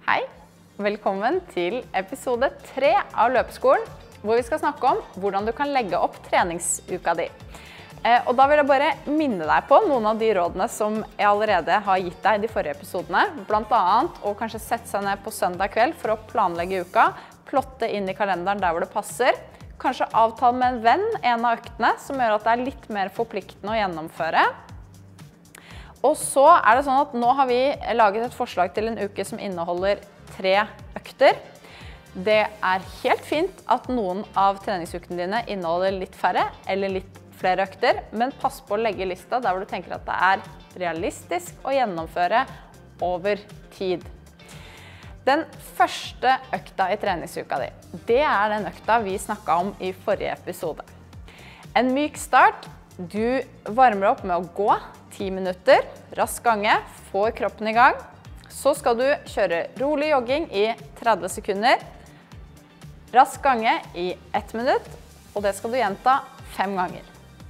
Hei, velkommen til episode 3 av Løpeskolen, hvor vi skal snakke om hvordan du kan legge opp treningsuka di. Og da vil jeg bare minne deg på noen av de rådene som jeg allerede har gitt deg i de forrige episodene. Blant annet å kanskje sette seg ned på søndag kveld for å planlegge uka, plotte inn i kalenderen der hvor det passer, kanskje avtale med en venn en av øktene som gjør at det er litt mer forpliktende å gjennomføre. Og så er det sånn at nå har vi laget et forslag til en uke som inneholder 3 økter. Det er helt fint at noen av treningsukene dine inneholder litt færre eller litt flere økter, men pass på å legge lista der hvor du tenker at det er realistisk å gjennomføre over tid. Den første økta i treningsuka di, det er den økta vi snakket om i forrige episode. En myk start. Du varmer opp med å gå 10 minutter, rask gange, får kroppen i gang. Så skal du kjøre rolig jogging i 30 sekunder, rask gange i 1 minutt, og det skal du gjenta 5 ganger.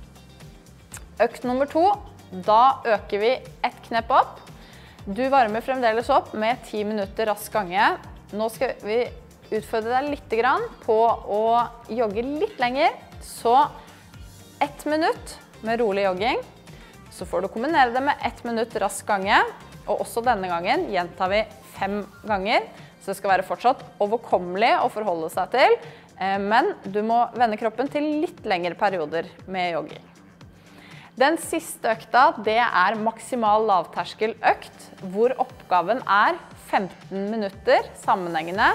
Økt nummer 2, da øker vi ett knepp opp. Du varmer fremdeles opp med 10 minutter rask gange. Nå skal vi utfordre deg litt på å jogge litt lenger, så 1 minutt med rolig jogging, så får du kombinere det med 1 minutt rask gange, og også denne gangen gjentar vi 5 ganger, så det skal være fortsatt overkommelig å forholde seg til, men du må vende kroppen til litt lengre perioder med jogging. Den siste økta, det er maksimal lavterskeløkt, hvor oppgaven er 15 minutter sammenhengende,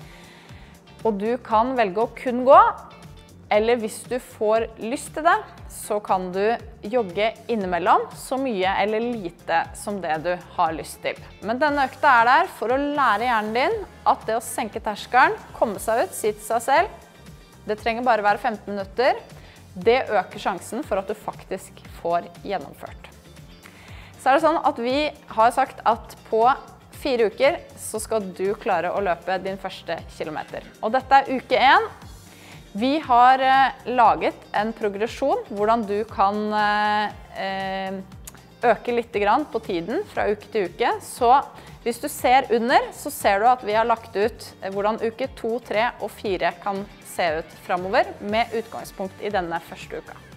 og du kan velge å kun gå, eller hvis du får lyst til det, så kan du jogge innimellom så mye eller lite som det du har lyst til. Men denne økta er der for å lære hjernen din at det å senke terskelen, komme seg ut, si til seg selv, det trenger bare være 15 minutter, det øker sjansen for at du faktisk får gjennomført. Så er det sånn at vi har sagt at på 4 uker så skal du klare å løpe din første kilometer. Og dette er uke 1. Vi har laget en progresjon hvordan du kan øke litt på tiden fra uke til uke. Så hvis du ser under, så ser du at vi har lagt ut hvordan uke 2, 3 og 4 kan se ut fremover med utgangspunkt i denne første uka.